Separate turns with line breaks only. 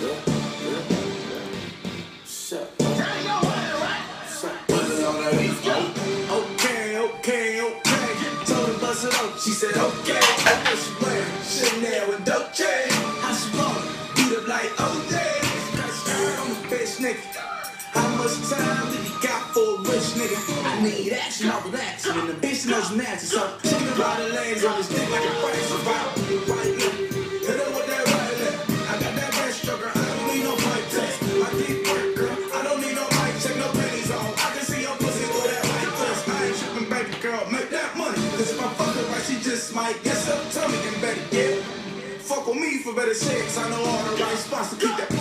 She said, okay, I know she wearing Chanel and Dolce. How she rollin'? Beat up like OJ. Got skirt on the bitch, nigga. How much time did you got for a rich nigga? I need action, I'll relax. And the bitch knows magic, so she can ride the lanes on this dick like a price of out. Right now, hit her with that right leg. I got that breaststroke, girl. I don't need no mic test. My dick work, girl. I don't need no mic check, no pennies on. I can see your pussy through that white test. I ain't tripping, baby girl. Make that money. Cause if I fuck her right, she just might get some tummy and better get. Fuck with me for better sex. I know all the right spots to keep that.